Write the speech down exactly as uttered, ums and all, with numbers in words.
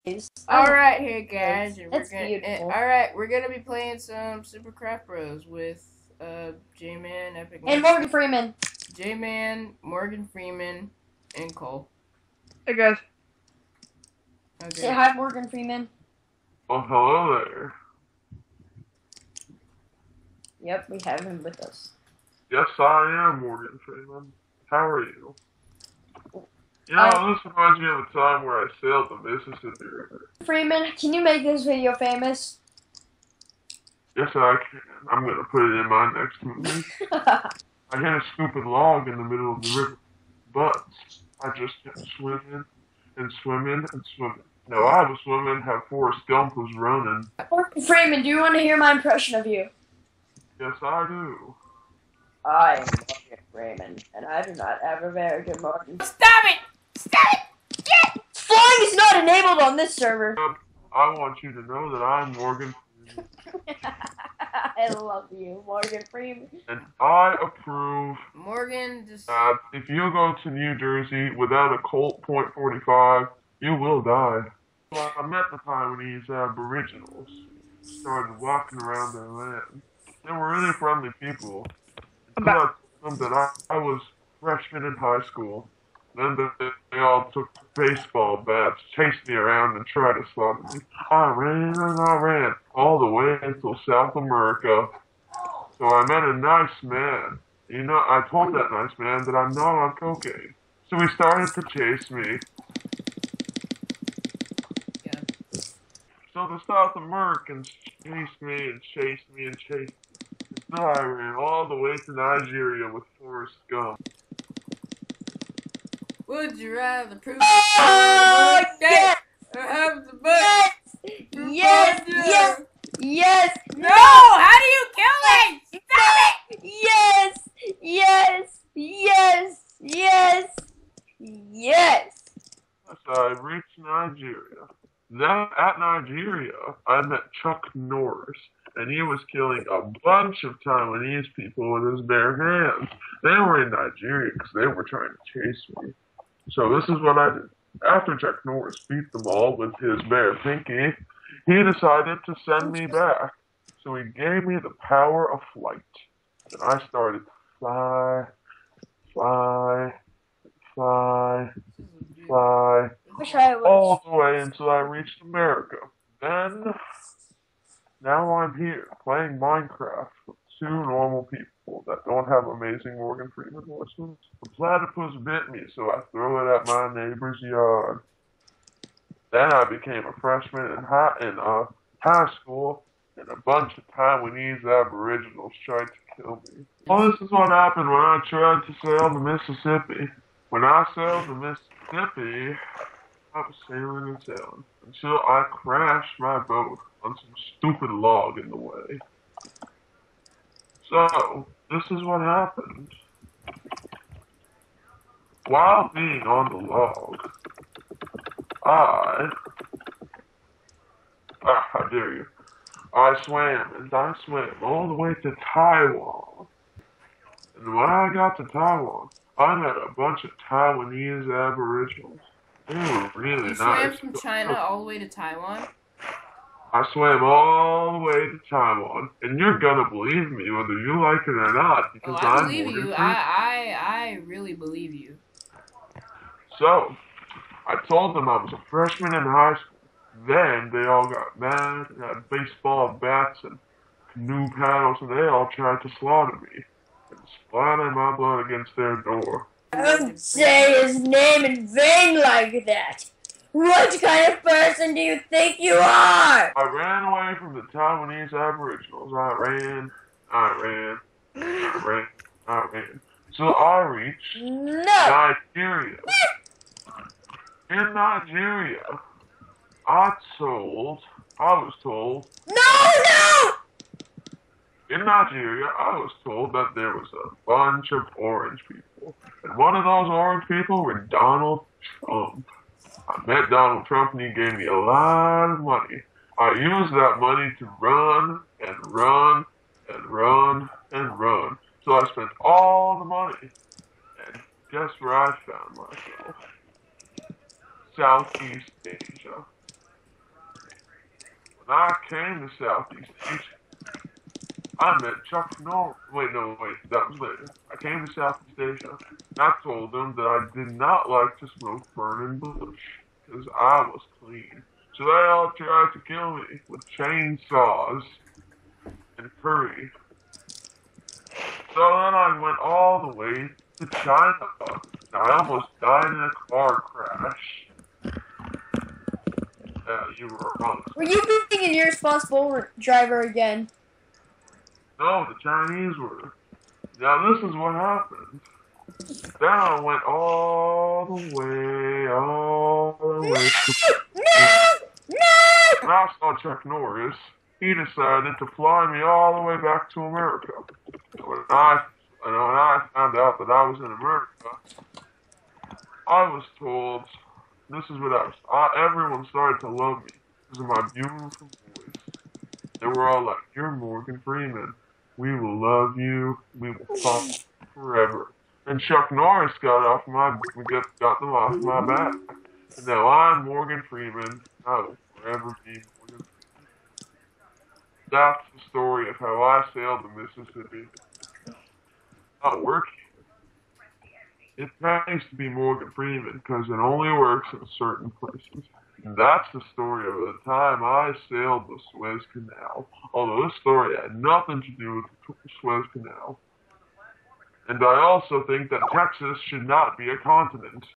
All right, here guys, and we're That's gonna. beautiful. All right, we're gonna be playing some Super Craft Bros with uh J-Man, Epic, And Morgan Freeman. J-Man, Morgan Freeman, and Cole. Hey guys. Okay. Say hi, Morgan Freeman. Oh, hello there. Yep, we have him with us. Yes, I am Morgan Freeman. How are you? You know, I- this reminds me of a time where I sailed the Mississippi River. Freeman, can you make this video famous? Yes, I can. I'm gonna put it in my next movie. I hit a stupid log in the middle of the river, but I just kept swimming and swimming and swimming. No, I was swimming how Forrest Gump was running. Morgan Freeman, do you want to hear my impression of you? Yes, I do. I am Morgan Freeman, and I do not have a very good Morgan. Stop it! Stop it! Get! Flying is not enabled on this server. I want you to know that I'm Morgan Freeman. I love you, Morgan Freeman. And I approve Morgan just. that if you go to New Jersey without a Colt point forty-five, you will die. Well, I met the Taiwanese Aboriginals, started walking around their land. They were really friendly people. Until I told them that I, I was a freshman in high school. Then they, they all took baseball bats, chased me around, and tried to slaughter me. I ran and I ran all the way until South America. So I met a nice man. You know, I told that nice man that I'm not on cocaine. So he started to chase me. Yeah. So the South Americans chased me and chased me and chased me. So I ran all the way to Nigeria with Forrest Gump. Would you rather prove Oh, yes! or have the Yes! butt? Yes! Yes! Yes! No! How do you kill me? Stop it! Yes! Yes! Yes! Yes! Yes! So I reached Nigeria. Then at Nigeria, I met Chuck Norris, and he was killing a bunch of Taiwanese people with his bare hands. They were in Nigeria because they were trying to chase me. So this is what I did. After Chuck Norris beat them all with his bare pinky, he decided to send me back. So he gave me the power of flight. And I started to fly, fly, fly, fly, Wish I was. all the way until I reached America. Then, now I'm here, playing Minecraft with two normal people that don't have amazing Morgan Freeman voices. The platypus bit me, so I threw it at my neighbor's yard. Then I became a freshman in high, in, uh, high school, and a bunch of Taiwanese Aboriginals tried to kill me. Well, this is what happened when I tried to sail the Mississippi. When I sailed the Mississippi, I was sailing and sailing until I crashed my boat on some stupid log in the way. So, this is what happened. While being on the log, I... Ah, how dare you. I swam and I swam all the way to Taiwan. And when I got to Taiwan, I met a bunch of Taiwanese Aboriginals. They were really You nice. swam from China all the way to Taiwan? I swam all the way to Taiwan, and you're gonna believe me whether you like it or not, because Oh, I I'm believe Morgan you. Freeman. I, I, I really believe you. So, I told them I was a freshman in high school. Then they all got mad and had baseball bats and canoe paddles, and they all tried to slaughter me and splatter my blood against their door. Don't say his name in vain like that. What kind of person do you think you are? I ran away from the Taiwanese Aboriginals. I ran, I ran, I ran, I ran. So I reached No. Nigeria. In Nigeria, I told, I was told, No, no! in Nigeria, I was told that there was a bunch of orange people. And one of those orange people were Donald Trump. I met Donald Trump and he gave me a lot of money. I used that money to run and run and run and run. So I spent all the money. And guess where I found myself? Southeast Asia. when I came to Southeast Asia, I met Chuck Norris. Wait, no, wait, that was later. I came to Southeast Asia, and I told them that I did not like to smoke burning bush, because I was clean. So they all tried to kill me with chainsaws and curry. So then I went all the way to China, and I almost died in a car crash. Yeah, you were wrong. Were you being an irresponsible driver again? No, the Chinese were. Now this is what happened. Then I went all the way, all the way to... No! No! When I saw Chuck Norris, he decided to fly me all the way back to America. When I, when I found out that I was in America, I was told, this is what I was, I, everyone started to love me because of my beautiful voice. They were all like, you're Morgan Freeman. We will love you. We will follow you forever. And Chuck Norris got off my, got, got them off my back. And now I'm Morgan Freeman. I will forever be Morgan Freeman. That's the story of how I sailed the Mississippi. Not working. It pays to be Morgan Freeman because it only works in certain places. And that's the story of the time I sailed the Suez Canal. Although this story had nothing to do with the Suez Canal. And I also think that Texas should not be a continent.